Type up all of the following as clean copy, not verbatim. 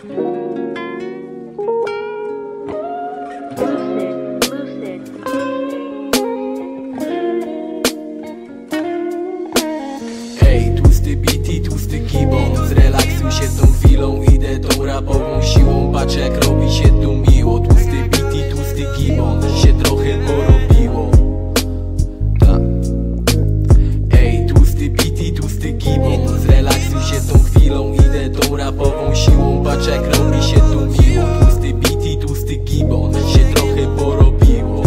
Ej, tłusty beat i tłusty gibon, zrelaksuj się tą chwilą, idę tą rapową siłą, patrz jak robi się tu miło. Tłusty beat i tłusty gibon, się trochę porobiło. Ta. Ej, tłusty beat i tłusty gibon, zrelaksuj się tą chwilą, idę tą rapową siłą, patrz jak robi się tu miło. Tłusty beat i tłusty gibon, się trochę porobiło.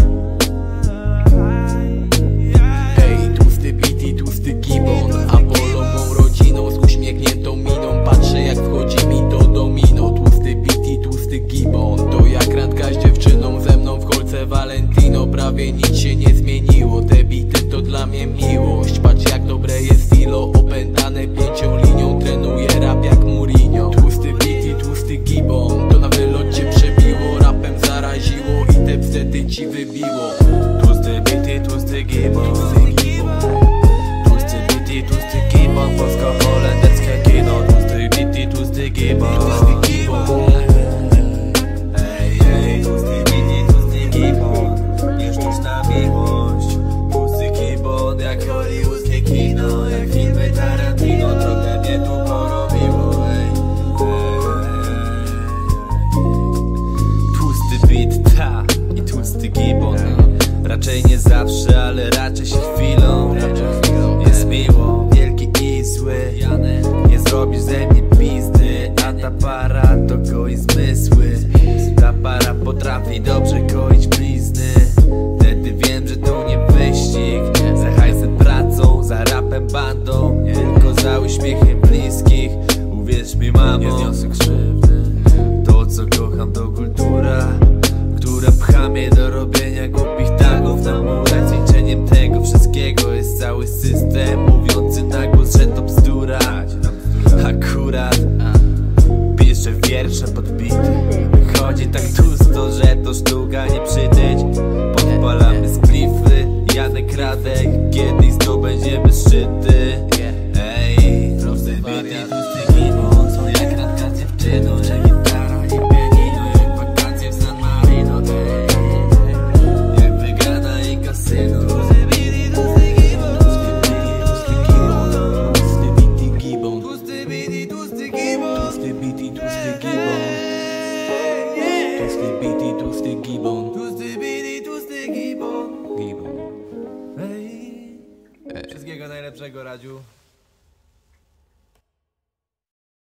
Ej, tłusty beat i tłusty gibon, Apollo mą rodziną, z uśmiechniętą miną, patrzę jak wchodzi mi to domino. Tłusty beat i tłusty gibon, to jak randka z dziewczyną, ze mną w kolce Valentino, prawie nic się nie zmieniło. Te bity to dla mnie miłość, patrz jak dobre jest filo, opętane 5 linią, trenuję rap jak Mourinho. Tłusty beat i tłusty gibon, to na wylocie przebiło, rapem zaraziło i te wstety ci wybiło. Tłusty beat i tłusty gibon, tłusty beat i tłusty gibon, polsko-holenderskie kino. Tłusty beat i tłusty gibon, ej, ej, tłusty beat i tłusty gibon, nie sztuczna miłość. Tłusty gibon jak hollywoodzkie kino, jak filmy Tarantino, trochę mnie tu porobiło, ej, tłusty beat, ta i tłusty gibon. Raczej nie zawsze, ale raczej się chwilą. Jest miło, wielki i zły, nie zrobisz ze mnie pizdy, a ta para to goi zmysły. Ta para potrafi dobrze goić blizny. Wtedy wiem, że to nie wyścig, za hajsem pracą, za rapem bandą, nie tylko za uśmiechem bliskich. Uwierz mi mamo, nie zniosę krzywdy. To co kocham to kultura, która pcha mnie do robienia głupich tagów na murach. Zwieńczeniem tego wszystkiego jest cały system mówiący na głos, że to bzdura. Akurat piszę wiersze pod bity, wychodzi tak tłusto, że to sztuka nie przyda.